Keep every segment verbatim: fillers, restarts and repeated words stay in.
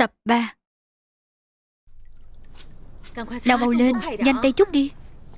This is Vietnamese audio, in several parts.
Tập ba. Nào mau lên, nhanh tay chút đi.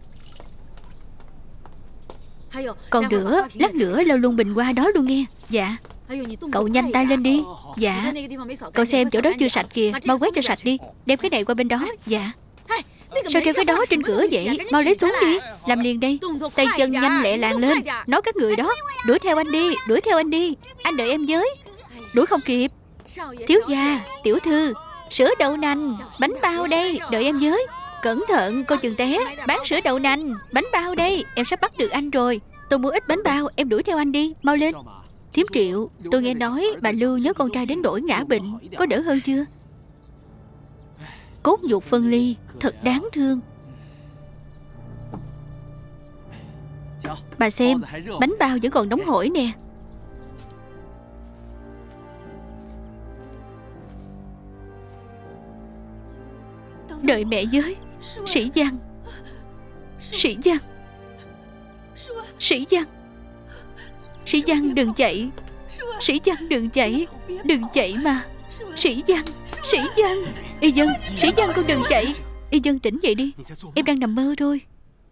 Còn nữa, lát nữa lau luôn bình hoa đó luôn nghe. Dạ. Cậu nhanh tay lên đi. Dạ. Cậu xem chỗ đó chưa sạch kìa, mau quét cho sạch đi. Đem cái này qua bên đó. Dạ. Sao treo cái đó trên cửa vậy? Mau lấy xuống đi. Làm liền đây. Tay chân nhanh lẹ làng lên. Nói các người đó, đuổi theo anh đi, đuổi theo anh đi. Anh đợi em với. Đuổi không kịp. Thiếu gia, tiểu thư, sữa đậu nành, bánh bao đây, đợi em với. Cẩn thận, coi chừng té. Bán sữa đậu nành, bánh bao đây. Em sắp bắt được anh rồi. Tôi mua ít bánh bao, em đuổi theo anh đi, mau lên. Thiếm Triệu, tôi nghe nói bà Lưu nhớ con trai đến nỗi ngã bệnh. Có đỡ hơn chưa? Cốt nhục phân ly, thật đáng thương. Bà xem, bánh bao vẫn còn nóng hổi nè. Đợi mẹ với. Sĩ Văn, Sĩ Văn, Sĩ Văn, Sĩ Văn đừng chạy. Sĩ Văn đừng chạy. Đừng chạy mà. Sĩ Văn, Sĩ Văn. Y Dân, Sĩ Văn con đừng chạy. Y Dân tỉnh dậy đi. Em đang nằm mơ thôi.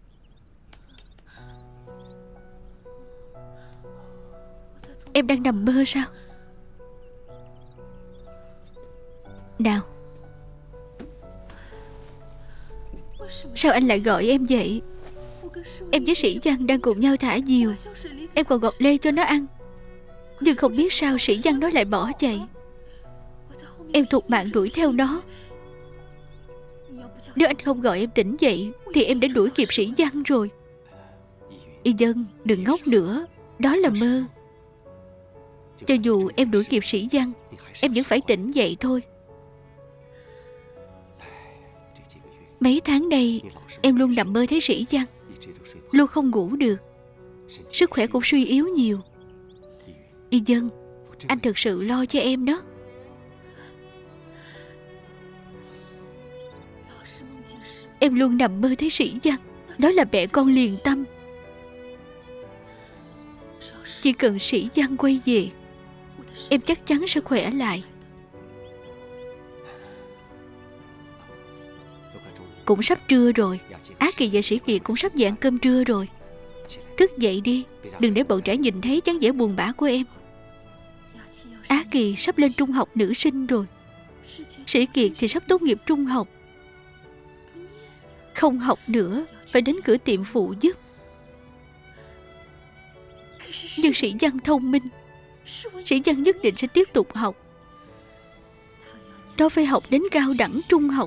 Em đang nằm mơ sao? Nào. Sao anh lại gọi em vậy? Em với Sĩ Văn đang cùng nhau thả diều. Em còn gọt lê cho nó ăn. Nhưng không biết sao Sĩ Văn nó lại bỏ chạy. Em thục mạng đuổi theo nó. Nếu anh không gọi em tỉnh dậy thì em đã đuổi kịp Sĩ Văn rồi. Y Dân đừng ngốc nữa. Đó là mơ. Cho dù em đuổi kịp Sĩ Văn, em vẫn phải tỉnh dậy thôi. Mấy tháng nay em luôn nằm mơ thấy Sĩ Văn, luôn không ngủ được. Sức khỏe cũng suy yếu nhiều. Y Dân, anh thực sự lo cho em đó. Em luôn nằm mơ thấy Sĩ Văn. Đó là mẹ con liền tâm. Chỉ cần Sĩ Văn quay về, em chắc chắn sẽ khỏe lại. Cũng sắp trưa rồi. Á Kỳ và Sĩ Kiệt cũng sắp về ăn cơm trưa rồi. Thức dậy đi, đừng để bọn trẻ nhìn thấy dáng vẻ buồn bã của em. Á Kỳ sắp lên trung học nữ sinh rồi. Sĩ Kiệt thì sắp tốt nghiệp trung học. Không học nữa, phải đến cửa tiệm phụ giúp. Nhưng Sĩ Văn thông minh. Sĩ Văn nhất định sẽ tiếp tục học. Đó phải học đến cao đẳng trung học.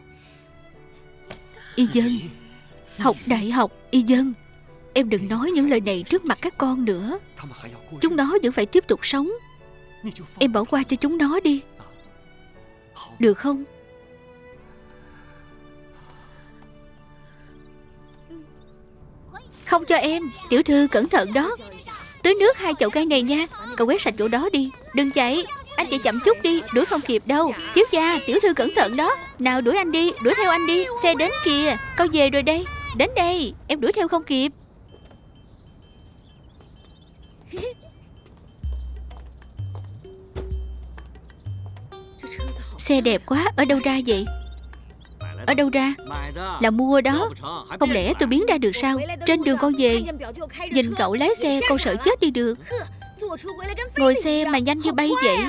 Y Dân, học đại học. Y Dân, em đừng nói những lời này trước mặt các con nữa. Chúng nó vẫn phải tiếp tục sống. Em bỏ qua cho chúng nó đi, được không? Không cho em. Tiểu thư cẩn thận đó. Tưới nước hai chậu cây này nha. Cậu quét sạch chỗ đó đi. Đừng chạy. Anh chạy chậm chút đi, đuổi không kịp đâu. Thiếu gia, tiểu thư cẩn thận đó. Nào đuổi anh đi, đuổi theo anh đi. Xe đến kìa, con về rồi đây. Đến đây, em đuổi theo không kịp. Xe đẹp quá, ở đâu ra vậy? Ở đâu ra? Là mua đó. Không lẽ tôi biến ra được sao? Trên đường con về, nhìn cậu lái xe con sợ chết đi được. Ngồi xe mà nhanh như bay vậy.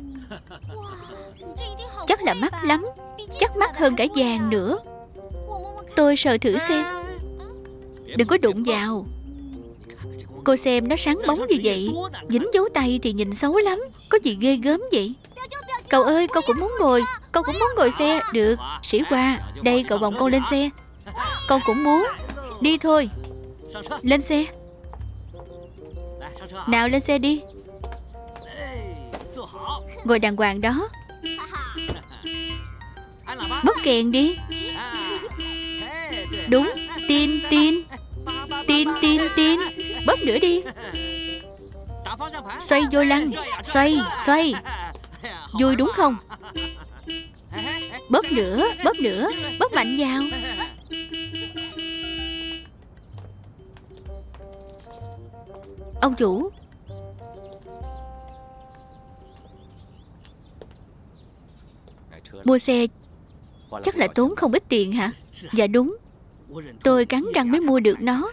Chắc là mắc lắm. Chắc mắc hơn cả vàng nữa. Tôi sờ thử xem. Đừng có đụng vào. Cô xem nó sáng bóng như vậy, dính dấu tay thì nhìn xấu lắm. Có gì ghê gớm vậy? Cậu ơi, con cũng muốn ngồi. Con cũng muốn ngồi xe. Được, Sĩ Hoa, đây cậu bồng con lên xe. Con cũng muốn. Đi thôi. Lên xe. Nào lên xe đi. Ngồi đàng hoàng đó. Bóp kèn đi. Đúng. Tin tin. Tin tin tin. Bóp nữa đi. Xoay vô lăng. Xoay xoay. Vui đúng không? Bóp nữa. Bóp nữa. Bóp mạnh vào. Ông chủ. Mua xe chắc là tốn không ít tiền hả? Dạ đúng. Tôi cắn răng mới mua được nó.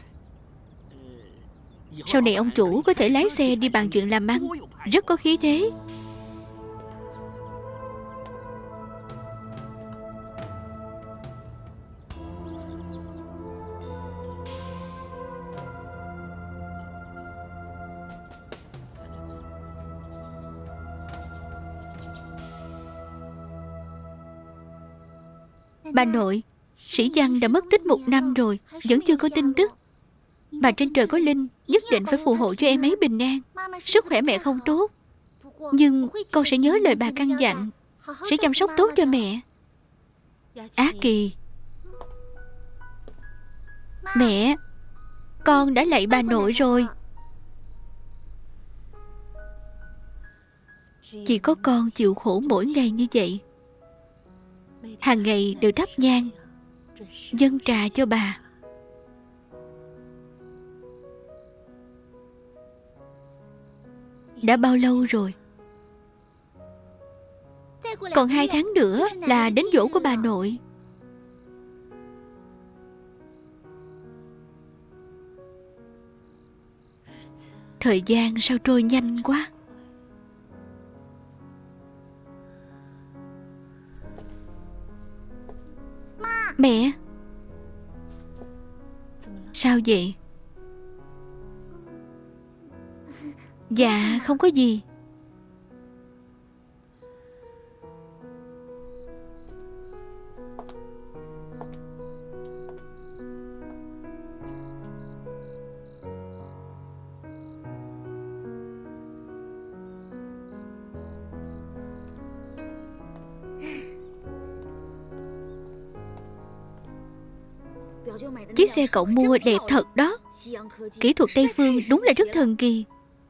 Sau này ông chủ có thể lái xe đi bàn chuyện làm ăn, rất có khí thế. Bà nội, Sĩ Văn đã mất tích một năm rồi, vẫn chưa có tin tức. Bà trên trời có linh, nhất định phải phù hộ cho em ấy bình an. Sức khỏe mẹ không tốt, nhưng con sẽ nhớ lời bà căn dặn, sẽ chăm sóc tốt cho mẹ. Á Kỳ, mẹ, con đã lạy bà nội rồi. Chỉ có con chịu khổ mỗi ngày như vậy, hàng ngày đều thắp nhang dâng trà cho bà. Đã bao lâu rồi? Còn hai tháng nữa là đến giỗ của bà nội. Thời gian sao trôi nhanh quá. Mẹ, sao vậy? Dạ không có gì. Chiếc xe cậu mua đẹp thật đó. Kỹ thuật Tây Phương đúng là rất thần kỳ.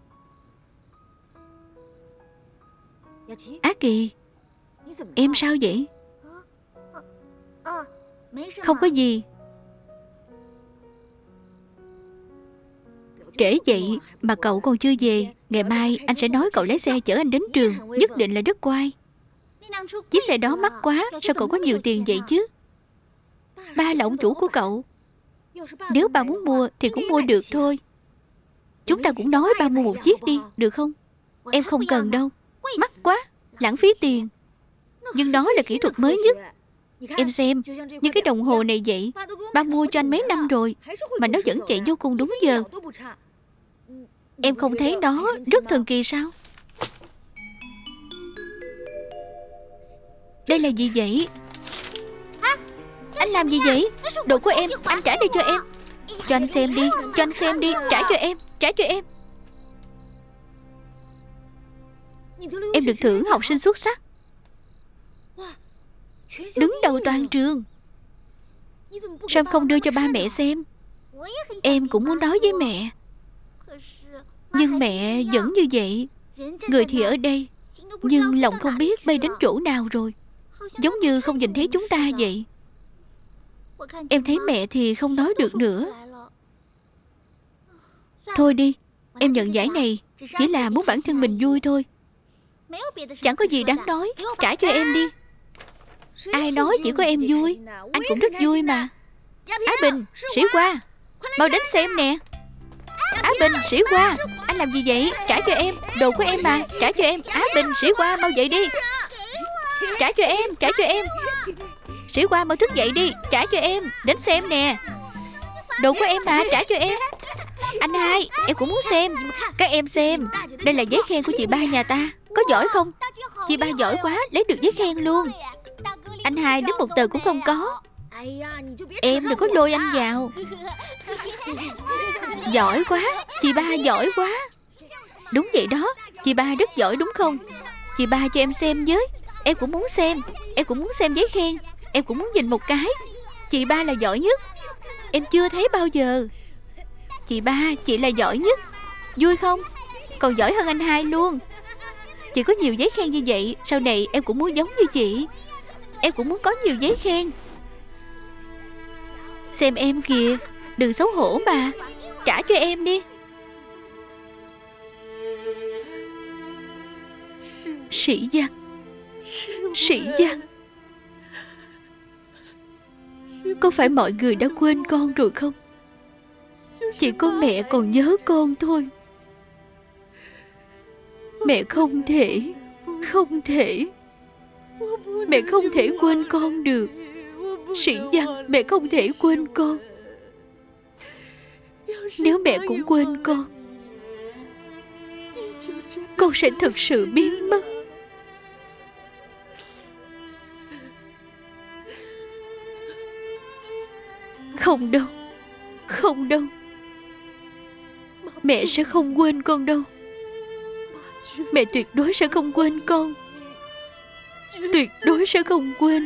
Á Kỳ, em sao vậy? Không có gì. Trễ vậy mà cậu còn chưa về. Ngày mai anh sẽ nói cậu lái xe chở anh đến trường, nhất định là rất oai. Chiếc xe đó mắc quá, sao cậu có nhiều tiền vậy chứ? Ba là ông chủ của cậu. Nếu ba muốn mua thì cũng mua được thôi. Chúng ta cũng nói ba mua một chiếc đi, được không? Em không cần đâu, mắc quá, lãng phí tiền. Nhưng đó là kỹ thuật mới nhất. Em xem, như cái đồng hồ này vậy, ba mua cho anh mấy năm rồi mà nó vẫn chạy vô cùng đúng giờ. Em không thấy nó rất thần kỳ sao? Đây là gì vậy? Anh làm gì vậy? Đồ của em, anh trả đây cho em. Cho anh xem đi, cho anh xem đi, trả cho em, trả cho em. Em được thưởng học sinh xuất sắc, đứng đầu toàn trường. Sao em không đưa cho ba mẹ xem? Em cũng muốn nói với mẹ, nhưng mẹ vẫn như vậy. Người thì ở đây, nhưng lòng không biết bay đến chỗ nào rồi, giống như không nhìn thấy chúng ta vậy. Em thấy mẹ thì không nói được nữa. Thôi đi, em nhận giải này chỉ là muốn bản thân mình vui thôi, chẳng có gì đáng nói. Trả cho em đi. Ai nói chỉ có em vui? Anh cũng rất vui mà. Á Bình, Sĩ Hoa, mau đến xem nè. Á Bình, Sĩ Hoa, anh làm gì vậy? Trả cho em, đồ của em mà, trả cho em. Á Bình, Sĩ Hoa, mau dậy đi. Trả cho em, trả cho em. Sĩ Hoa mau thức dậy đi, trả cho em. Đến xem nè, đồ của em mà, trả cho em. Anh hai, em cũng muốn xem. Các em xem, đây là giấy khen của chị ba nhà ta. Có giỏi không? Chị ba giỏi quá, lấy được giấy khen luôn. Anh hai đến một tờ cũng không có. Em đừng có lôi anh vào. Giỏi quá, chị ba giỏi quá. Đúng vậy đó, chị ba rất giỏi đúng không? Chị ba cho em xem với. Em cũng muốn xem. Em cũng muốn xem giấy khen. Em cũng muốn nhìn một cái. Chị ba là giỏi nhất. Em chưa thấy bao giờ. Chị ba, chị là giỏi nhất. Vui không? Còn giỏi hơn anh hai luôn. Chị có nhiều giấy khen như vậy, sau này em cũng muốn giống như chị. Em cũng muốn có nhiều giấy khen. Xem em kìa, đừng xấu hổ mà. Trả cho em đi. Sĩ Văn, Sĩ Văn. Có phải mọi người đã quên con rồi không? Chỉ có mẹ còn nhớ con thôi. Mẹ không thể, không thể. Mẹ không thể quên con được. Sĩ Văn, mẹ không thể quên con. Nếu mẹ cũng quên con, con sẽ thực sự biến mất. Không đâu, không đâu. Mẹ sẽ không quên con đâu. Mẹ tuyệt đối sẽ không quên con. Tuyệt đối sẽ không quên.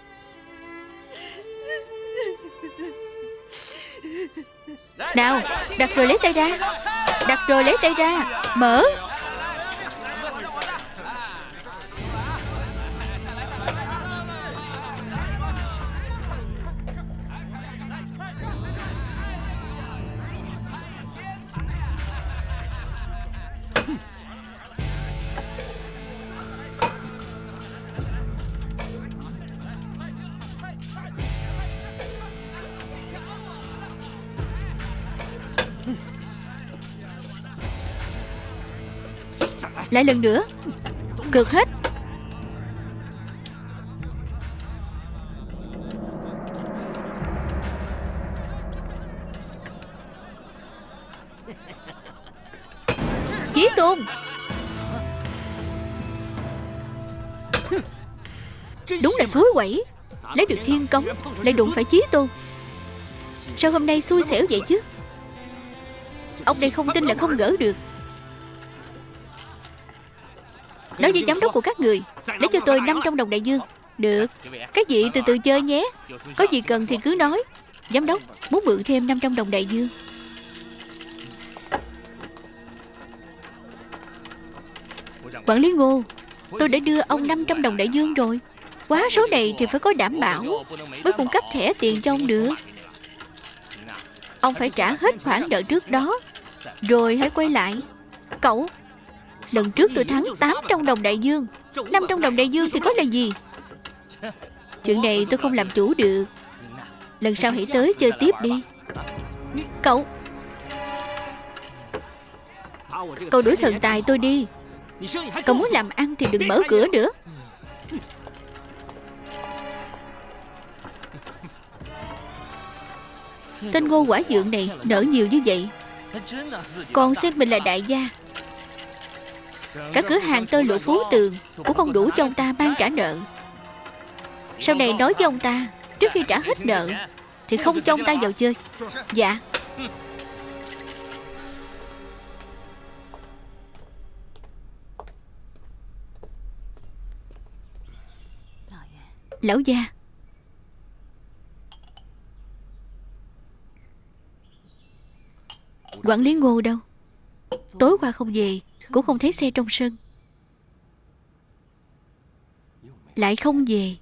Nào, đặt rồi lấy tay ra. Đặt rồi lấy tay ra. Mở. Lại lần nữa. Cược hết. Chí Tôn. Đúng là suối quẩy. Lấy được thiên cống lại đụng phải Chí Tôn. Sao hôm nay xui xẻo vậy chứ? Ông đây không tin là không gỡ được. Nói với giám đốc của các người, lấy cho tôi năm trăm đồng đại dương. Được. Các vị từ từ chơi nhé. Có gì cần thì cứ nói. Giám đốc muốn mượn thêm năm trăm đồng đại dương. Quản lý Ngô, tôi đã đưa ông năm trăm đồng đại dương rồi. Quá số này thì phải có đảm bảo mới cung cấp thẻ tiền cho ông được. Ông phải trả hết khoản nợ trước đó, rồi hãy quay lại. Cậu, lần trước tôi thắng tám trăm đồng đại dương, năm trăm đồng đại dương thì có là gì? Chuyện này tôi không làm chủ được. Lần sau hãy tới chơi tiếp đi. Cậu Cậu đuổi thần tài tôi đi. Cậu muốn làm ăn thì đừng mở cửa nữa. Tên Ngô Quả Dượng này nợ nhiều như vậy, còn xem mình là đại gia. Cả cửa hàng tơ lụa Phú Tường cũng không đủ cho ông ta ban trả nợ. Sau này nói với ông ta, trước khi trả hết nợ thì không cho ông ta vào chơi. Dạ. Lão gia, quản lý Ngô đâu? Tối qua không về, cũng không thấy xe trong sân. Lại không về.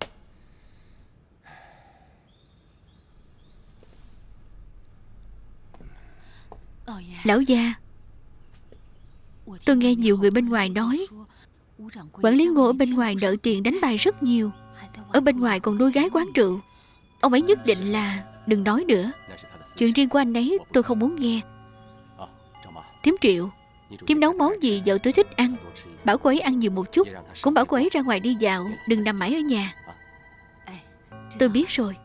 Lão gia, tôi nghe nhiều người bên ngoài nói quản lý Ngô ở bên ngoài nợ tiền đánh bài rất nhiều, ở bên ngoài còn nuôi gái quán rượu. Ông ấy nhất định là đừng nói nữa. Chuyện riêng của anh ấy tôi không muốn nghe. Thím Triệu, thím nấu món gì vợ tôi thích ăn, bảo cô ấy ăn nhiều một chút. Cũng bảo cô ấy ra ngoài đi dạo, đừng nằm mãi ở nhà. Tôi biết rồi.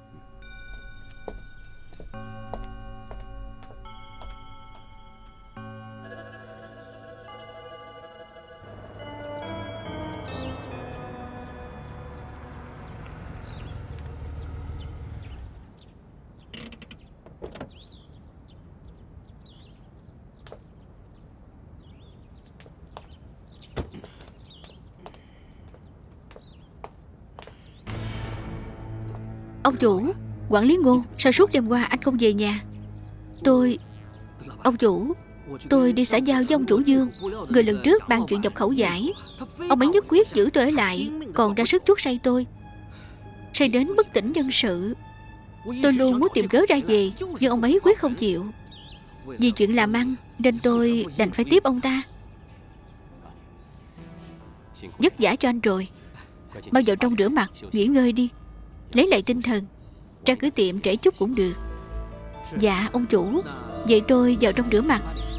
Ông chủ, quản lý Ngô, sao suốt đêm qua anh không về nhà? Tôi... Ông chủ, tôi đi xã giao với ông chủ Dương. Người lần trước bàn chuyện nhập khẩu giải, ông ấy nhất quyết giữ tôi ở lại, còn ra sức chuốc say tôi, say đến bất tỉnh nhân sự. Tôi luôn muốn tìm cớ ra về, nhưng ông ấy quyết không chịu. Vì chuyện làm ăn nên tôi đành phải tiếp ông ta. Vất vả cho anh rồi. Mau vào trong rửa mặt, nghỉ ngơi đi, lấy lại tinh thần. Ra cửa tiệm trễ chút cũng được. Dạ ông chủ. Vậy tôi vào trong rửa mặt.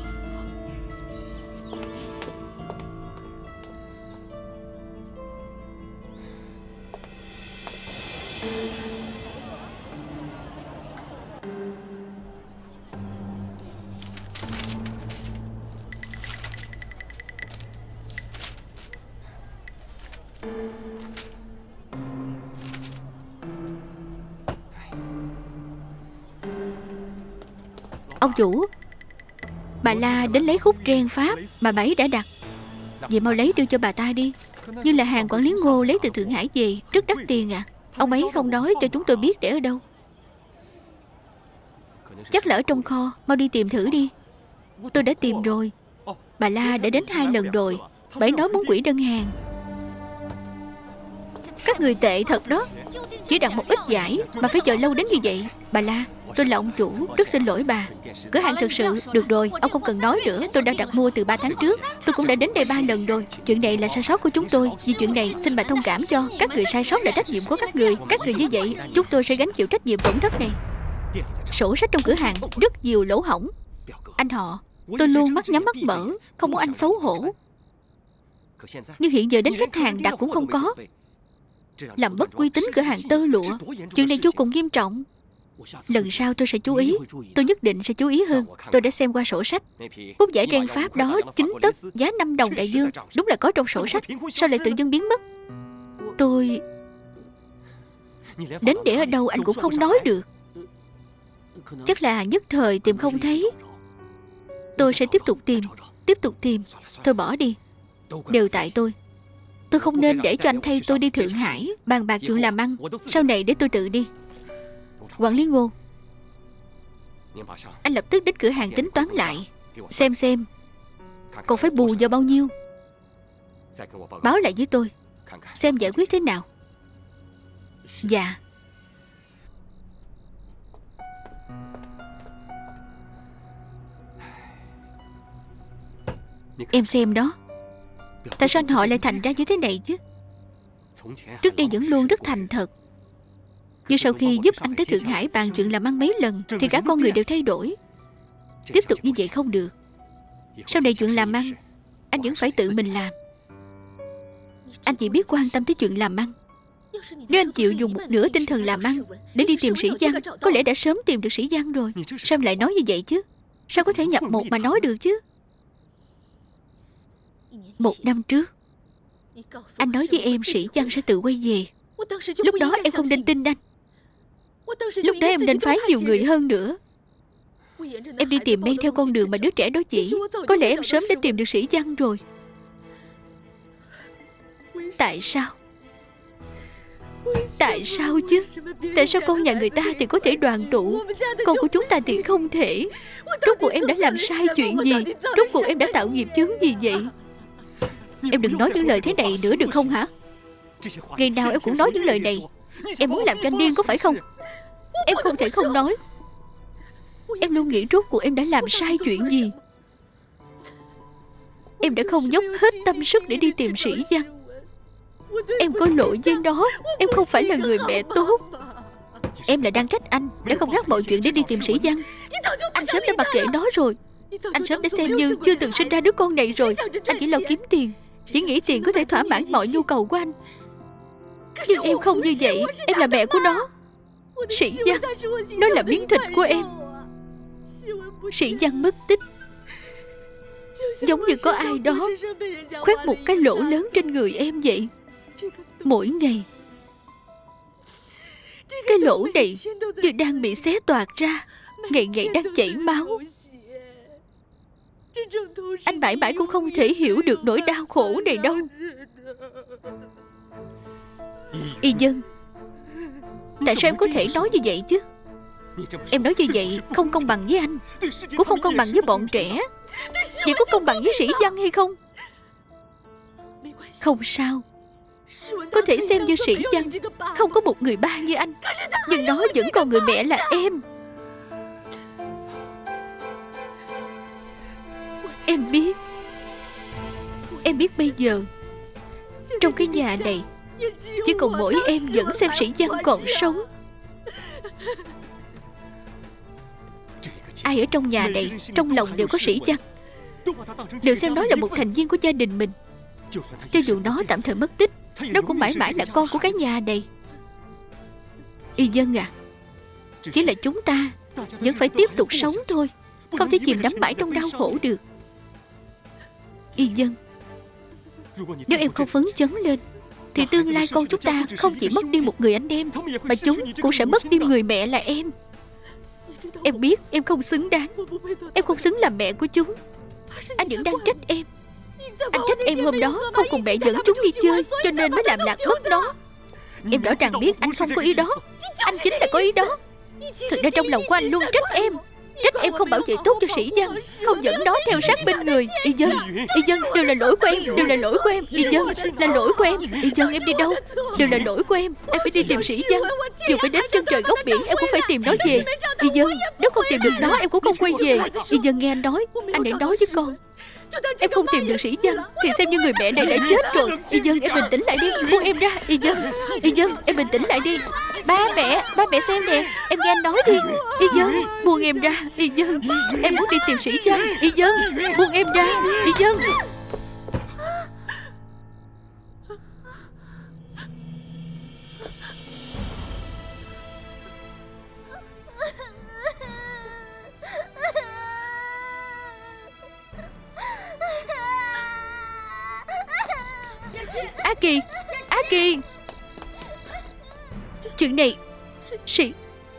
Ông chủ, bà La đến lấy khúc ren Pháp mà bà ấy đã đặt. Vậy mau lấy đưa cho bà ta đi. Như là hàng quản lý Ngô lấy từ Thượng Hải về, rất đắt tiền à. Ông ấy không nói cho chúng tôi biết để ở đâu. Chắc là ở trong kho. Mau đi tìm thử đi. Tôi đã tìm rồi. Bà La đã đến hai lần rồi. Bà ấy nói muốn quỹ đơn hàng. Các người tệ thật đó. Chỉ đặt một ít giải mà phải chờ lâu đến như vậy. Bà La, tôi là ông chủ, rất xin lỗi bà. Cửa hàng thực sự. Được rồi, ông không cần nói nữa. Tôi đã đặt mua từ ba tháng trước. Tôi cũng đã đến đây ba lần rồi. Chuyện này là sai sót của chúng tôi. Vì chuyện này xin bà thông cảm cho. Các người sai sót là trách nhiệm của các người. Các người như vậy, chúng tôi sẽ gánh chịu trách nhiệm tổn thất này. Sổ sách trong cửa hàng rất nhiều lỗ hổng. Anh họ, tôi luôn mắt nhắm mắt mở, không muốn anh xấu hổ. Nhưng hiện giờ đến khách hàng đặt cũng không có, làm mất uy tín cửa hàng tơ lụa. Chuyện này vô cùng nghiêm trọng. Lần sau tôi sẽ chú ý. Tôi nhất định sẽ chú ý hơn. Tôi đã xem qua sổ sách. Cúc giải ren Pháp đó chín tấc, giá năm đồng đại dương. Đúng là có trong sổ sách. Sao lại tự dưng biến mất? Tôi... Đến để ở đâu anh cũng không nói được. Chắc là nhất thời tìm không thấy. Tôi sẽ tiếp tục tìm. Tiếp tục tìm. Thôi bỏ đi. Đều tại tôi. Tôi không nên để cho anh thay tôi đi Thượng Hải bàn bạc chuyện làm ăn. Sau này để tôi tự đi. Quản lý Ngô, anh lập tức đến cửa hàng tính toán lại, xem xem còn phải bù vào bao nhiêu. Báo lại với tôi, xem giải quyết thế nào. Dạ. Em xem đó. Tại sao anh họ lại thành ra như thế này chứ? Trước đây vẫn luôn rất thành thật. Nhưng sau khi giúp anh tới Thượng Hải bàn chuyện làm ăn mấy lần thì cả con người đều thay đổi. Tiếp tục như vậy không được. Sau này chuyện làm ăn anh vẫn phải tự mình làm. Anh chỉ biết quan tâm tới chuyện làm ăn. Nếu anh chịu dùng một nửa tinh thần làm ăn để đi tìm Sĩ Văn, có lẽ đã sớm tìm được Sĩ Văn rồi. Sao lại nói như vậy chứ? Sao có thể nhập một mà nói được chứ? Một năm trước anh nói với em Sĩ Văn sẽ tự quay về. Lúc đó em không nên tin anh. Lúc đó em nên phái nhiều người hơn nữa. Em đi tìm men theo con đường mà đứa trẻ đó chỉ. Có lẽ em sớm đã tìm được Sĩ Văn rồi. Tại sao? Tại sao chứ? Tại sao con nhà người ta thì có thể đoàn tụ, con của chúng ta thì không thể? Rốt cuộc em đã làm sai chuyện gì? Rốt cuộc em đã tạo nghiệp chướng gì vậy? Em đừng nói những lời thế này nữa được không hả? Ngày nào em cũng nói những lời này. Em muốn làm cho anh điên có phải không? Em không thể không nói. Em luôn nghĩ rốt cuộc em đã làm sai chuyện gì. Em đã không dốc hết tâm sức để đi tìm Sĩ Văn. Em có lỗi với nó. Em không phải là người mẹ tốt. Em là đang trách anh đã không gác mọi chuyện để đi tìm Sĩ Văn. Anh sớm đã mặc kệ nó rồi. Anh sớm đã xem như chưa từng sinh ra đứa con này rồi. Anh chỉ lo kiếm tiền, chỉ nghĩ tiền có thể thỏa mãn mọi nhu cầu của anh. Nhưng em không như vậy. Em là mẹ của nó. Sĩ Văn, nó là miếng thịt của em. Sĩ Văn mất tích giống như có ai đó khoét một cái lỗ lớn trên người em vậy. Mỗi ngày cái lỗ này như đang bị xé toạc ra, ngày ngày đang chảy máu. Anh mãi mãi cũng không thể hiểu được nỗi đau khổ này đâu. Y Dân, tại sao em có thể nói như vậy chứ? Em nói như vậy không công bằng với anh, cũng không công bằng với bọn trẻ. Vậy có công bằng với Sĩ Văn hay không? Không sao. Có thể xem như Sĩ Văn không có một người ba như anh, nhưng nó vẫn còn người mẹ là em. Em biết. Em biết bây giờ trong cái nhà này chỉ còn mỗi em vẫn xem Sĩ Văn còn sống. Ai ở trong nhà này trong lòng đều có Sĩ Văn, đều xem nó là một thành viên của gia đình mình. Cho dù nó tạm thời mất tích, nó cũng mãi mãi là con của cái nhà này. Y Dân à, chỉ là chúng ta vẫn phải tiếp tục sống thôi, không thể chìm đắm mãi trong đau khổ được. Y Dân, nếu em không phấn chấn lên thì tương lai con chúng ta không chỉ mất đi một người anh em, mà chúng cũng sẽ mất đi người mẹ là em. Em biết em không xứng đáng, em không xứng làm mẹ của chúng. Anh vẫn đang trách em. Anh trách em hôm đó không cùng mẹ dẫn chúng đi chơi, cho nên mới làm lạc mất nó. Em rõ ràng biết anh không có ý đó, anh chính là có ý đó. Thực ra trong lòng của anh luôn trách em, trách em không bảo vệ tốt cho Sĩ Văn, không dẫn nó theo sát bên người. Y Dân, Y Dân, đều là lỗi của em, đều là lỗi của em. Y Dân, là lỗi của em. Y Dân, em đi đâu? Đều là lỗi của em. Em phải đi tìm Sĩ Văn, dù phải đến chân trời góc biển em cũng phải tìm nó về. Y Dân, nếu không tìm được nó em cũng không quay về. Y Dân, nghe anh nói, anh hãy nói với con, em không tìm được Sĩ Văn thì xem như người mẹ này đã chết rồi. Y Dân, em bình tĩnh lại đi, buông em ra. Y Dân, Y Dân, em bình tĩnh lại đi. Ba mẹ, ba mẹ xem nè, em nghe anh nói đi. Y Dân, buông em ra. Y Dân, em muốn đi tìm Sĩ Văn. Y Dân, buông em ra. Y Dân. Á Kỳ, Á Kỳ, chuyện này Sĩ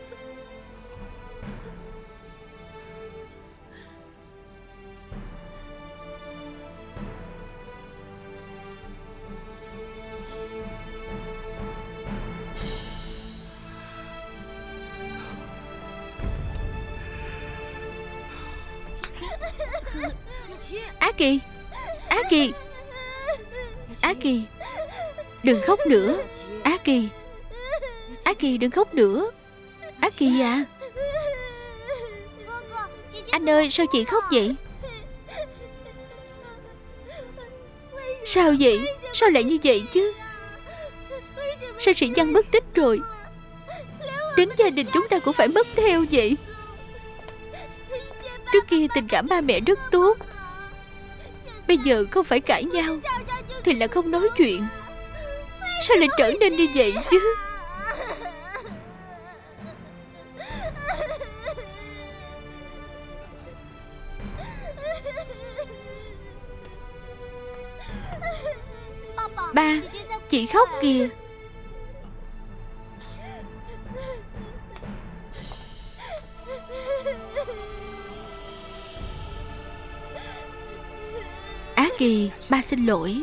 Á Kỳ, Á Kỳ, Á Kỳ, đừng khóc nữa. Á Kỳ, Á Kỳ, đừng khóc nữa. Á Kỳ à. Anh ơi, sao chị khóc vậy? Sao vậy? Sao lại như vậy chứ? Sao Sĩ Văn mất tích rồi, đến gia đình chúng ta cũng phải mất theo vậy? Trước kia tình cảm ba mẹ rất tốt, bây giờ không phải cãi nhau thì là không nói chuyện. Sao lại trở nên như vậy chứ? Ba, chị khóc kìa. Á Kỳ, ba xin lỗi.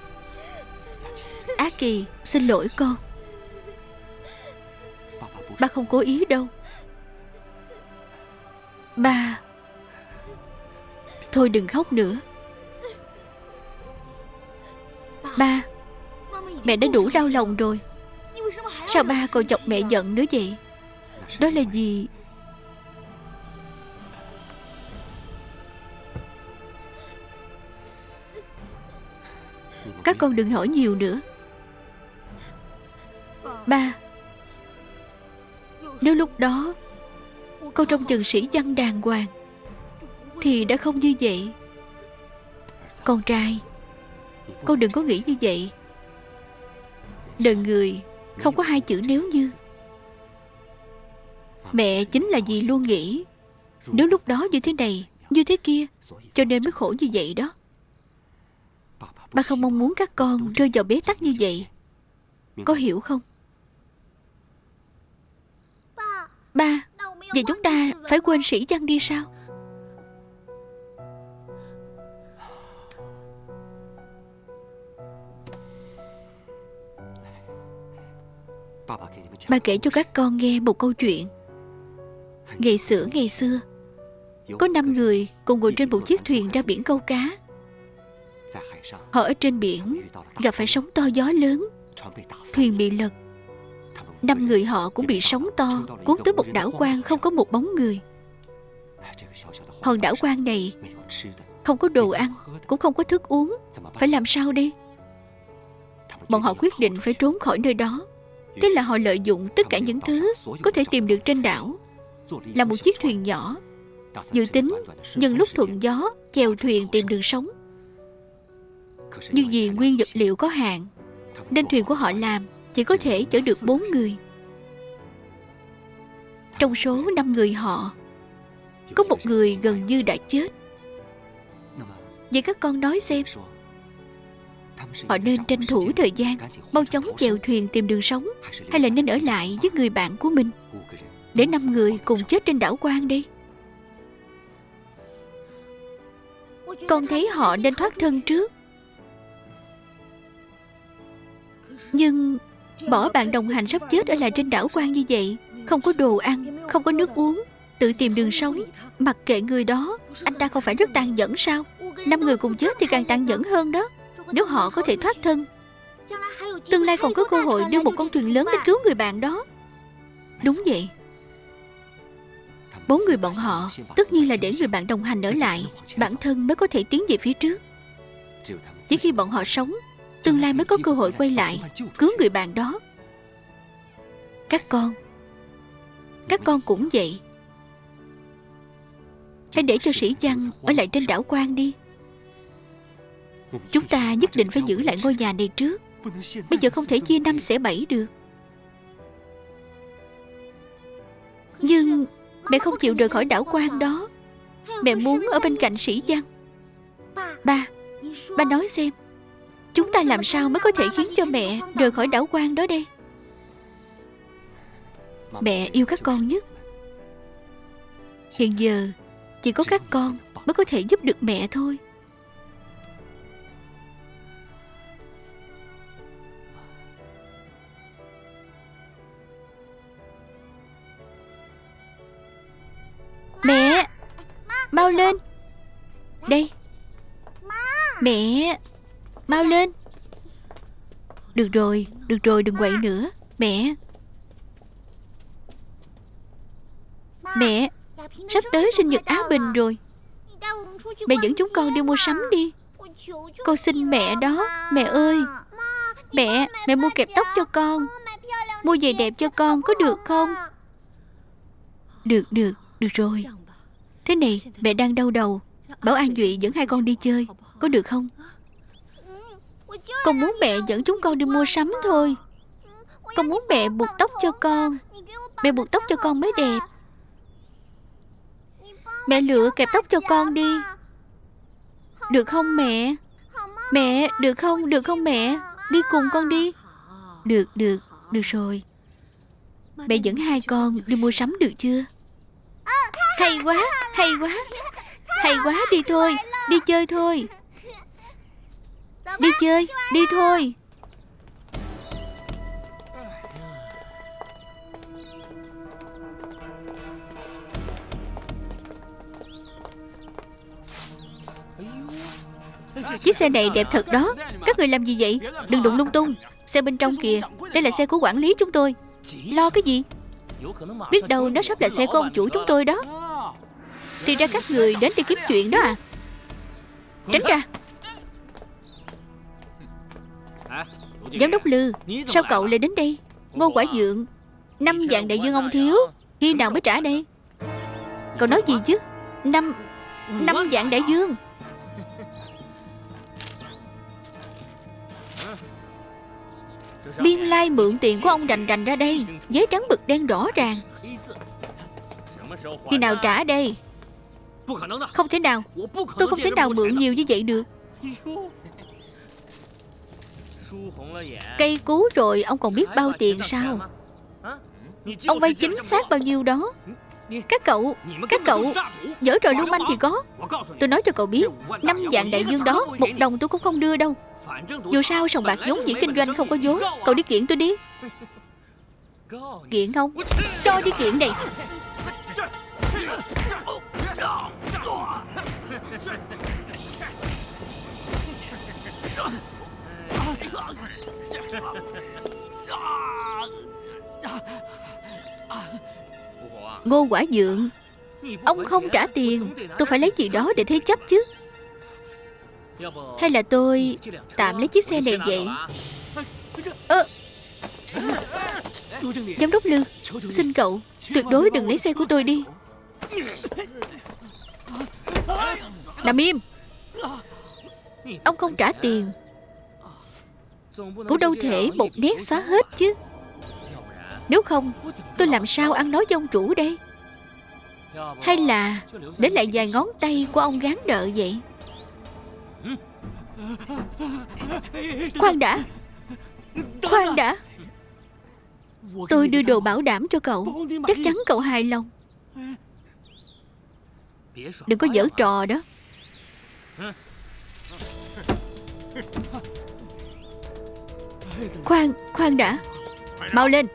Á Kỳ, xin lỗi con. Ba không cố ý đâu. Ba, thôi đừng khóc nữa. Ba, mẹ đã đủ đau lòng rồi, sao ba còn chọc mẹ giận nữa vậy? Đó là vì các con đừng hỏi nhiều nữa. Ba, nếu lúc đó con trông chừng Sĩ Văn đàng hoàng thì đã không như vậy. Con trai, con đừng có nghĩ như vậy. Đời người không có hai chữ nếu như. Mẹ chính là gì luôn nghĩ nếu lúc đó như thế này, như thế kia, cho nên mới khổ như vậy đó. Ba không mong muốn các con rơi vào bế tắc như vậy, có hiểu không? Ba, vậy chúng ta phải quên Sĩ Văn đi sao? Ba kể cho các con nghe một câu chuyện. Ngày xưa ngày xưa, có năm người cùng ngồi trên một chiếc thuyền ra biển câu cá. Họ ở trên biển gặp phải sóng to gió lớn, thuyền bị lật. Năm người họ cũng bị sóng to cuốn tới một đảo quan không có một bóng người. Hòn đảo quan này không có đồ ăn, cũng không có thức uống. Phải làm sao đây? Bọn họ quyết định phải trốn khỏi nơi đó. Thế là họ lợi dụng tất cả những thứ có thể tìm được trên đảo, là một chiếc thuyền nhỏ, dự tính nhân lúc thuận gió chèo thuyền tìm đường sống. Nhưng vì nguyên vật liệu có hạn, nên thuyền của họ làm chỉ có thể chở được bốn người. Trong số năm người họ, có một người gần như đã chết. Vậy các con nói xem, họ nên tranh thủ thời gian mau chóng chèo thuyền tìm đường sống, hay là nên ở lại với người bạn của mình, để năm người cùng chết trên đảo Quan đi? Con thấy họ nên thoát thân trước. Nhưng bỏ bạn đồng hành sắp chết ở lại trên đảo Quan như vậy, không có đồ ăn, không có nước uống, tự tìm đường sống, mặc kệ người đó, anh ta không phải rất tàn nhẫn sao? Năm người cùng chết thì càng tàn nhẫn hơn đó. Nếu họ có thể thoát thân, tương lai còn có cơ hội đưa một con thuyền lớn đến cứu người bạn đó. Đúng vậy. Bốn người bọn họ tất nhiên là để người bạn đồng hành ở lại, bản thân mới có thể tiến về phía trước. Chỉ khi bọn họ sống, tương lai mới có cơ hội quay lại cứu người bạn đó. Các con Các con cũng vậy. Hãy để cho Sĩ Văn ở lại trên đảo Quan đi. Chúng ta nhất định phải giữ lại ngôi nhà này trước. Bây giờ không thể chia năm xẻ bảy được. Nhưng mẹ không chịu rời khỏi đảo Quan đó. Mẹ muốn ở bên cạnh Sĩ Văn. Ba Ba nói xem, chúng ta làm sao mới có thể khiến cho mẹ rời khỏi đảo Quan đó đây? Mẹ yêu các con nhất. Hiện giờ chỉ có các con mới có thể giúp được mẹ thôi. Mẹ, mau lên. Đây. Mẹ, mau lên. Được rồi, được rồi, đừng quậy nữa. Mẹ. Mẹ, sắp tới sinh nhật Á Bình rồi. Mẹ dẫn chúng con đi mua sắm đi. Con xin mẹ đó. Mẹ ơi. Mẹ, mẹ mua kẹp tóc cho con, mua giày đẹp cho con, có được không? Được, được, được rồi. Thế này, mẹ đang đau đầu, bảo An Duy dẫn hai con đi chơi, có được không? Con muốn mẹ dẫn chúng con đi mua sắm thôi. Con muốn mẹ buộc tóc cho con. Mẹ buộc tóc cho con mới đẹp. Mẹ lựa kẹp tóc cho con đi. Được không mẹ? Mẹ, được không, được không mẹ? Đi cùng con đi. Được, được, được rồi. Mẹ dẫn hai con đi mua sắm được chưa? Hay quá, hay quá. Hay quá, đi thôi. Đi chơi thôi. Đi chơi, đi thôi. Chiếc xe này đẹp thật đó. Các người làm gì vậy? Đừng đụng lung tung. Xe bên trong kìa. Đây là xe của quản lý chúng tôi. Lo cái gì? Biết đâu nó sắp là xe của ông chủ chúng tôi đó. Thì ra các người đến để kiếm chuyện đó à? Tránh ra. Giám đốc Lư, sao cậu lại đến đây? Ngô Quả Dượng, năm vạn đại dương ông thiếu, khi nào mới trả đây? Cậu nói gì chứ? Năm Năm vạn đại dương. Biên lai mượn tiền của ông rành rành ra đây. Giấy trắng mực đen rõ ràng. Khi nào trả đây? Không thể nào. Tôi không thể nào mượn nhiều như vậy được. Cây cú rồi ông còn biết bao tiền sao? Ông vay chính xác bao nhiêu đó? Các cậu Các cậu giở trò lưu manh thì có. Tôi nói cho cậu biết, năm vạn đại dương đó một đồng tôi cũng không đưa đâu. Dù sao sòng bạc vốn dĩ kinh doanh không có vốn. Cậu đi kiện tôi đi. Kiện không? Cho đi kiện này. Ngô Quả Dượng, ông không trả tiền, tôi phải lấy gì đó để thế chấp chứ. Hay là tôi tạm lấy chiếc xe này vậy? Ơ Giám đốc Lưu, xin cậu tuyệt đối đừng lấy xe của tôi đi. Nằm im. Ông không trả tiền cũng đâu thể một nét xóa hết chứ. Nếu không tôi làm sao ăn nói với ông chủ đây? Hay là để lại vài ngón tay của ông gán nợ vậy? Khoan đã. Khoan đã. Tôi đưa đồ bảo đảm cho cậu, chắc chắn cậu hài lòng. Đừng có giở trò đó. Khoan, khoan đã. Mau lên.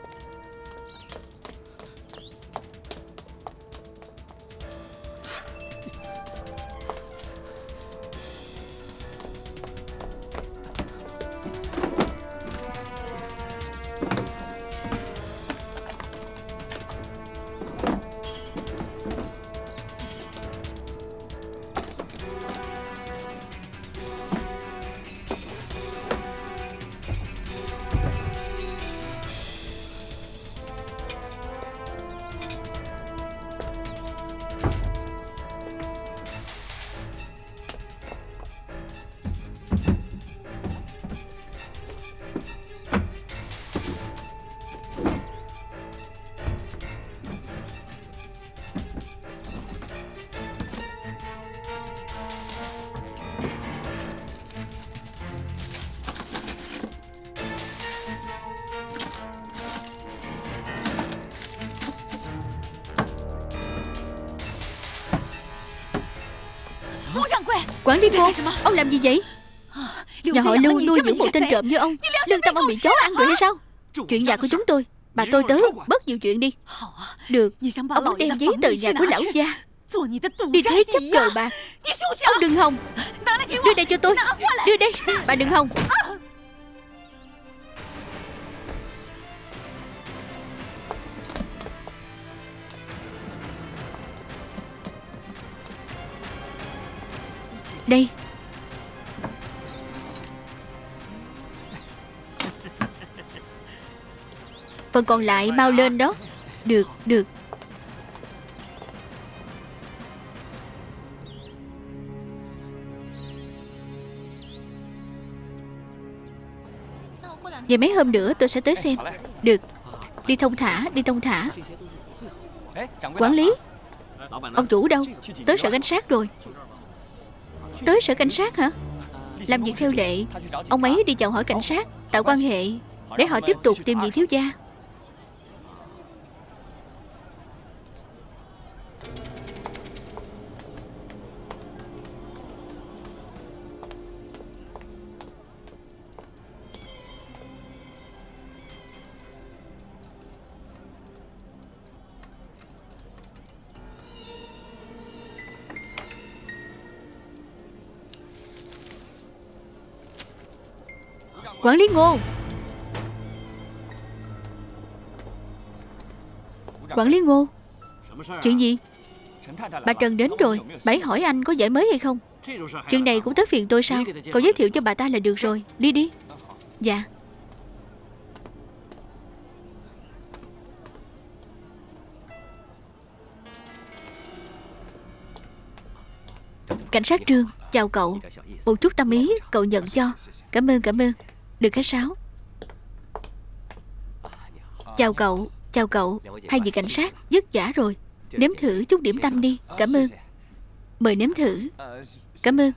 Quản lý Ngô, ông làm gì vậy? Nhà họ Lưu nuôi dưỡng một tên trộm như ông, lương tâm ông bị chó ăn rồi hay sao? Chuyện nhà của chúng tôi, bà tôi tới, bớt nhiều chuyện đi. Được, ông muốn đem giấy tờ nhà của lão gia đi thế chấp cờ bạc. Ông đừng hòng. Đưa đây cho tôi. Đưa đây. Bà đừng hòng. Đây. Phần còn lại mau lên đó. Được, được. Vậy mấy hôm nữa tôi sẽ tới xem. Được. Đi thông thả, đi thông thả. Quản lý, ông chủ đâu? Tới sở cảnh sát rồi. Tới sở cảnh sát hả? Làm việc theo lệ. Ông ấy đi chào hỏi cảnh sát, tạo quan hệ để họ tiếp tục tìm vị thiếu gia. Quản lý Ngô. Quản lý Ngô. Chuyện gì? Bà Trần đến rồi. Bà ấy hỏi anh có giải mới hay không. Chuyện này cũng tới phiền tôi sao? Cậu giới thiệu cho bà ta là được rồi. Đi đi. Dạ. Cảnh sát Trương, chào cậu. Một chút tâm ý cậu nhận cho. Cảm ơn, cảm ơn. Đừng khách sáo. Chào cậu, chào cậu. Hai vị cảnh sát vất vả rồi. Nếm thử chút điểm tâm đi. Cảm ơn. Mời nếm thử. Cảm ơn.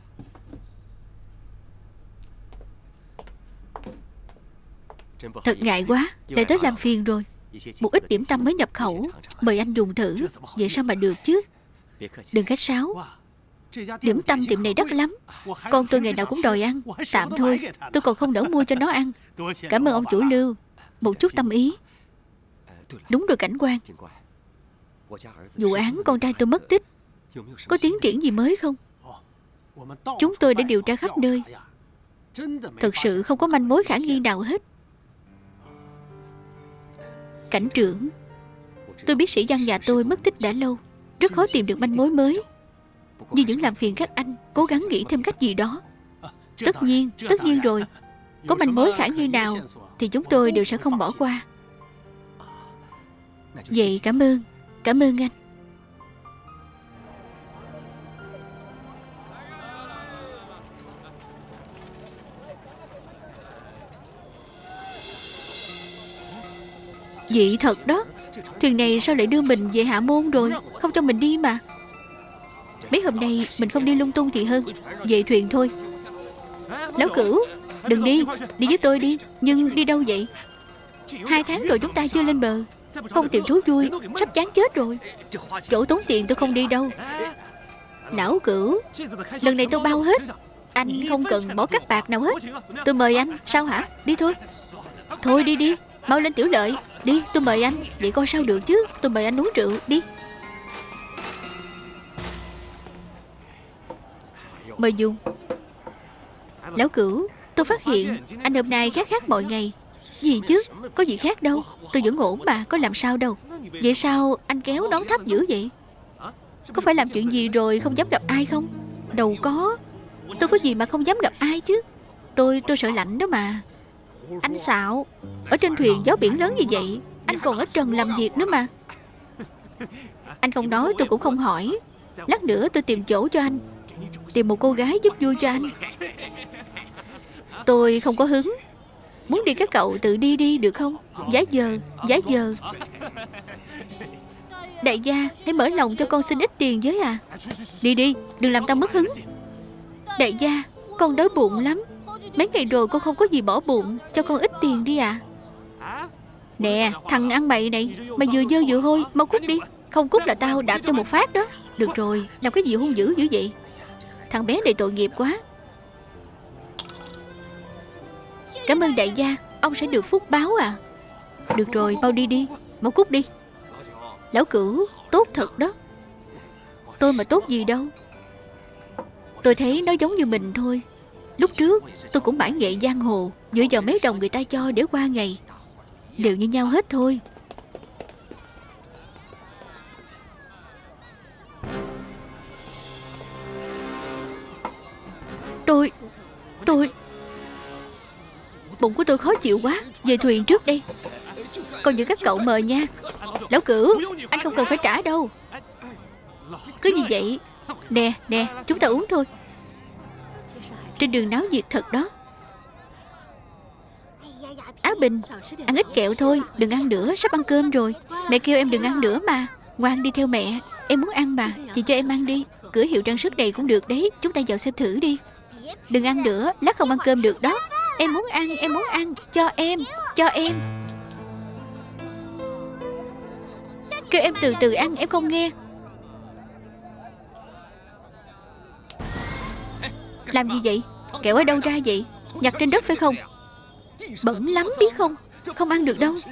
Thật ngại quá, lại tới làm phiền rồi. Một ít điểm tâm mới nhập khẩu, mời anh dùng thử. Vậy sao mà được chứ? Đừng khách sáo. Điểm tâm tiệm này đắt lắm. Con tôi ngày nào cũng đòi ăn. Tạm thôi, tôi còn không nỡ mua cho nó ăn. Cảm ơn ông chủ Lưu. Một chút tâm ý. Đúng rồi cảnh quan. Vụ án con trai tôi mất tích có tiến triển gì mới không? Chúng tôi đã điều tra khắp nơi. Thật sự không có manh mối khả nghi nào hết. Cảnh trưởng, tôi biết sĩ Văn nhà tôi mất tích đã lâu, rất khó tìm được manh mối mới. Nhưng vẫn làm phiền các anh cố gắng nghĩ thêm cách gì đó. Tất nhiên, tất nhiên rồi. Có manh mối khả nghi nào thì chúng tôi đều sẽ không bỏ qua. Vậy cảm ơn. Cảm ơn anh. Vậy thật đó. Thuyền này sao lại đưa mình về Hạ Môn rồi? Không cho mình đi mà. Mấy hôm nay mình không đi lung tung thì hơn. Về thuyền thôi. Lão Cửu, đừng đi. Đi với tôi đi. Nhưng đi đâu vậy? Hai tháng rồi chúng ta chưa lên bờ. Không tìm thú vui, sắp chán chết rồi. Chỗ tốn tiền tôi không đi đâu. Lão Cửu, lần này tôi bao hết. Anh không cần bỏ cắt bạc nào hết. Tôi mời anh. Sao hả? Đi thôi. Thôi đi đi. Mau lên Tiểu Lợi. Đi, tôi mời anh. Vậy coi sao được chứ. Tôi mời anh uống rượu. Đi. Mời dùng. Lão Cửu, tôi phát hiện anh hôm nay khác khác mọi ngày. Gì chứ? Có gì khác đâu. Tôi vẫn ổn mà, có làm sao đâu. Vậy sao anh kéo đón thấp dữ vậy? Có phải làm chuyện gì rồi không dám gặp ai không? Đâu có. Tôi có gì mà không dám gặp ai chứ. Tôi, tôi sợ lạnh đó mà. Anh xạo. Ở trên thuyền gió biển lớn như vậy, anh còn ở trần làm việc nữa mà. Anh không nói tôi cũng không hỏi. Lát nữa tôi tìm chỗ cho anh. Tìm một cô gái giúp vui cho anh. Tôi không có hứng. Muốn đi các cậu tự đi đi được không? Giá giờ, giá giờ. Đại gia, hãy mở lòng cho con xin ít tiền với à. Đi đi, đừng làm tao mất hứng. Đại gia, con đói bụng lắm. Mấy ngày rồi con không có gì bỏ bụng. Cho con ít tiền đi à. Nè, thằng ăn bậy này, mày vừa dơ vừa hôi, mau cút đi. Không cút là tao đạp cho một phát đó. Được rồi, làm cái gì hung dữ dữ vậy? Thằng bé này tội nghiệp quá. Cảm ơn đại gia, ông sẽ được phúc báo à. Được rồi, mau đi đi. Mau cút đi. Lão Cửu, tốt thật đó. Tôi mà tốt gì đâu. Tôi thấy nó giống như mình thôi. Lúc trước tôi cũng bản nghệ giang hồ, dựa vào mấy đồng người ta cho để qua ngày. Đều như nhau hết thôi. Tôi Tôi Bụng của tôi khó chịu quá. Về thuyền trước đây. Còn những các cậu mời nha. Lão Cửu, anh không cần phải trả đâu. Cứ như vậy. Nè, nè, chúng ta uống thôi. Trên đường náo nhiệt thật đó. Á Bình, ăn ít kẹo thôi, đừng ăn nữa, sắp ăn cơm rồi. Mẹ kêu em đừng ăn nữa mà. Ngoan đi theo mẹ. Em muốn ăn mà, chị cho em ăn đi. Cửa hiệu trang sức này cũng được đấy. Chúng ta vào xem thử đi. Đừng ăn nữa, lát không ăn cơm được đó. Em muốn ăn, em muốn ăn. Cho em, cho em. Kêu em từ từ ăn, em không nghe. Làm gì vậy? Kẹo ở đâu ra vậy? Nhặt trên đất phải không? Bẩn lắm biết không? Không ăn được đâu.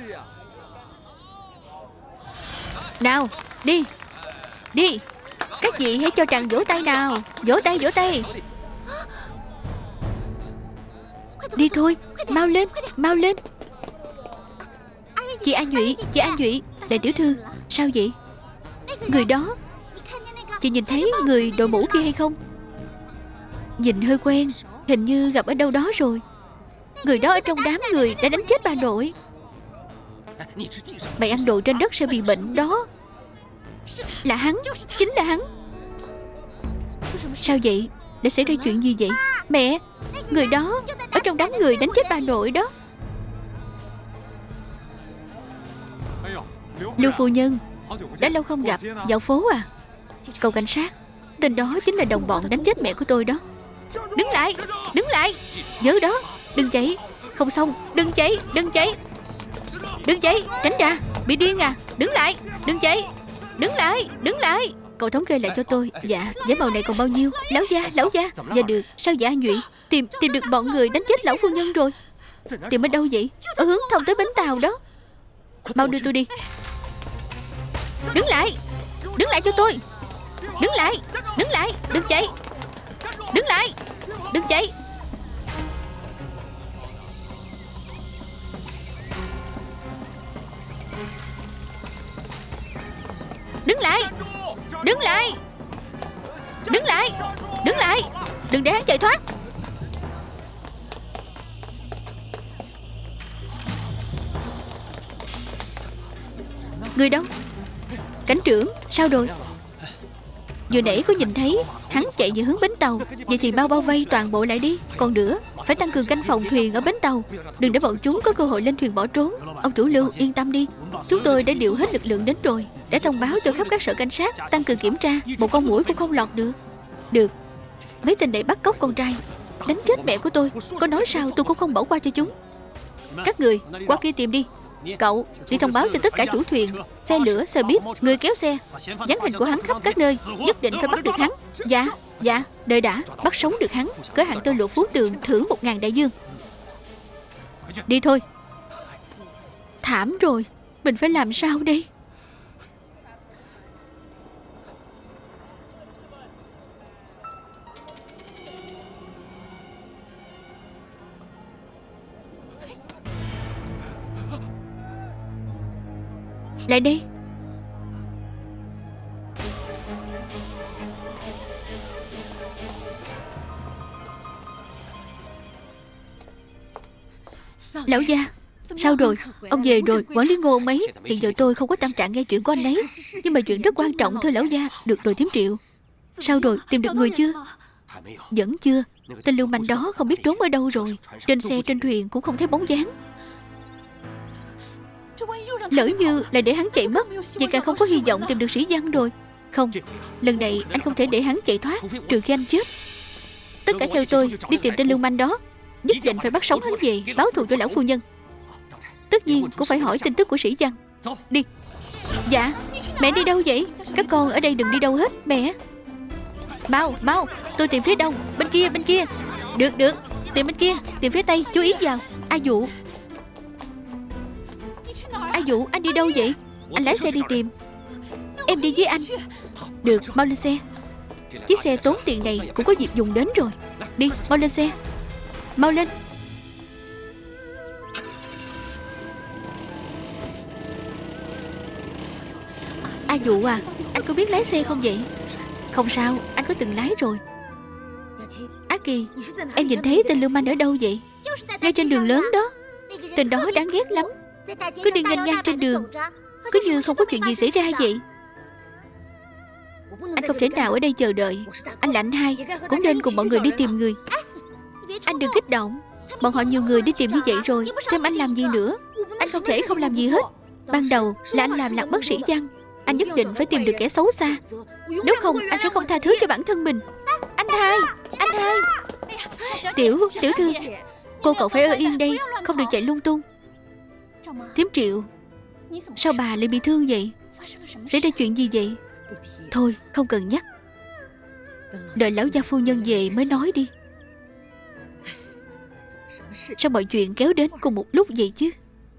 Nào, đi. Đi. Các vị hãy cho chàng vỗ tay nào. Vỗ tay, vỗ tay. Đi thôi, mau lên, mau lên. Chị An Nhụy, chị An Nhụy. Đại tiểu thư, sao vậy? Người đó. Chị nhìn thấy người đội mũ kia hay không? Nhìn hơi quen. Hình như gặp ở đâu đó rồi. Người đó ở trong đám người đã đánh chết bà nội. Mày ăn đồ trên đất sẽ bị bệnh đó. Là hắn, chính là hắn. Sao vậy? Đã xảy ra chuyện gì vậy? Mẹ, người đó ở trong đám người đánh chết bà nội đó. Lưu phu nhân, đã lâu không gặp. Dạo phố à? Cậu cảnh sát, tên đó chính là đồng bọn đánh chết mẹ của tôi đó. Đứng lại, đứng lại. Nhớ đó, đừng chạy. Không xong, đừng chạy, đừng chạy. Đừng chạy, tránh ra. Bị điên à, đứng lại. Đừng chạy, đứng lại, đứng lại. Cậu thống kê lại cho tôi. Dạ, giấy màu này còn bao nhiêu? Lão gia, lão gia. Dạ được, sao dạ Nhụy? Tìm, tìm được bọn người đánh chết lão phu nhân rồi. Tìm ở đâu vậy? Ở hướng thông tới bến tàu đó. Mau đưa tôi đi. Đứng lại, đứng lại cho tôi. Đứng lại, đứng lại, đừng chạy. Đứng lại, đừng chạy. Đứng lại, đứng lại, đứng lại, đứng lại. Đừng để hắn chạy thoát. Người đâu? Cảnh trưởng, sao rồi? Vừa nãy có nhìn thấy hắn chạy về hướng bến tàu. Vậy thì bao bao vây toàn bộ lại đi. Còn nữa, phải tăng cường canh phòng thuyền ở bến tàu, đừng để bọn chúng có cơ hội lên thuyền bỏ trốn. Ông chủ Lưu yên tâm đi, chúng tôi đã điều hết lực lượng đến rồi, đã thông báo cho khắp các sở cảnh sát tăng cường kiểm tra. Một con muỗi cũng không lọt được. Được. Mấy tên này bắt cóc con trai, đánh chết mẹ của tôi. Có nói sao tôi cũng không bỏ qua cho chúng. Các người qua kia tìm đi. Cậu đi thông báo cho tất cả chủ thuyền, xe lửa, xe buýt, người kéo xe, dán hình của hắn khắp các nơi. Nhất định phải bắt được hắn. Dạ, dạ, đợi đã. Bắt sống được hắn, cửa hàng tơ lụa Phú Tường thưởng một ngàn đại dương. Đi thôi. Thảm rồi, mình phải làm sao đây? Lại đây. Lão gia, sao rồi? Ông về rồi, quản lý Ngô ông ấy. Hiện giờ tôi không có tâm trạng nghe chuyện của anh ấy, nhưng mà chuyện rất quan trọng thưa lão gia. Được rồi thím Triệu. Sao rồi, tìm được người chưa? Vẫn chưa. Tên lưu manh đó không biết trốn ở đâu rồi. Trên xe trên thuyền cũng không thấy bóng dáng. Lỡ như là để hắn chạy mất, vậy càng không có hy vọng tìm được Sĩ Văn rồi. Không, lần này anh không thể để hắn chạy thoát, trừ khi anh chết. Tất cả theo tôi đi tìm tên lưu manh đó. Nhất định phải bắt sống hắn về, báo thù cho lão phu nhân. Tất nhiên cũng phải hỏi tin tức của Sĩ Văn. Đi. Dạ. Mẹ đi đâu vậy? Các con ở đây đừng đi đâu hết mẹ. Mau, mau, tôi tìm phía đông. Bên kia, bên kia. Được, được, tìm bên kia. Tìm phía tây, chú ý vào. A Dụ. A Dụ, anh đi đâu vậy? Anh lái xe đi tìm. Em đi với anh. Được, mau lên xe. Chiếc xe tốn tiền này cũng có dịp dùng đến rồi. Đi, mau lên xe. Mau lên. A Dụ à, anh có biết lái xe không vậy? Không sao, anh có từng lái rồi. Á Kỳ, em nhìn thấy tên lưu manh ở đâu vậy? Ngay trên đường lớn đó. Tên đó đáng ghét lắm. Cứ đi nghênh ngang trên đường, cứ như không có chuyện gì xảy ra vậy. Anh không thể nào ở đây chờ đợi. Anh là anh hai, cũng nên cùng mọi người đi tìm người. Anh đừng kích động. Bọn họ nhiều người đi tìm như vậy rồi, thêm anh làm gì nữa? Anh không thể không làm gì hết. Ban đầu là anh làm lạc mất Sĩ Văn. Anh nhất định phải tìm được kẻ xấu xa. Nếu không anh sẽ không tha thứ cho bản thân mình. Anh hai, anh hai. Tiểu, tiểu thư, cô cậu phải ở yên đây, không được chạy lung tung. Thím Triệu, sao bà lại bị thương vậy? Xảy ra chuyện gì vậy? Thôi không cần nhắc, đợi lão gia phu nhân về mới nói đi. Sao mọi chuyện kéo đến cùng một lúc vậy chứ?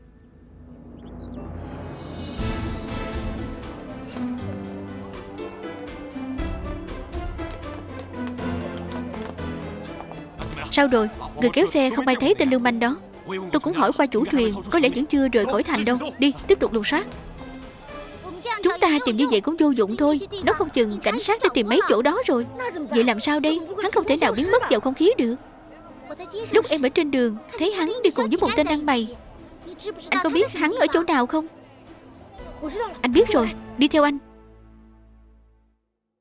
Sao rồi? Người kéo xe không ai thấy tên lưu manh đó. Tôi cũng hỏi qua chủ thuyền, có lẽ vẫn chưa rời khỏi thành đâu. Đi, tiếp tục lùng soát. Chúng ta tìm như vậy cũng vô dụng thôi. Nó không chừng cảnh sát đã tìm mấy chỗ đó rồi. Vậy làm sao đây? Hắn không thể nào biến mất vào không khí được. Lúc em ở trên đường thấy hắn đi cùng với một tên ăn mày. Anh có biết hắn ở chỗ nào không? Anh biết rồi, đi theo anh.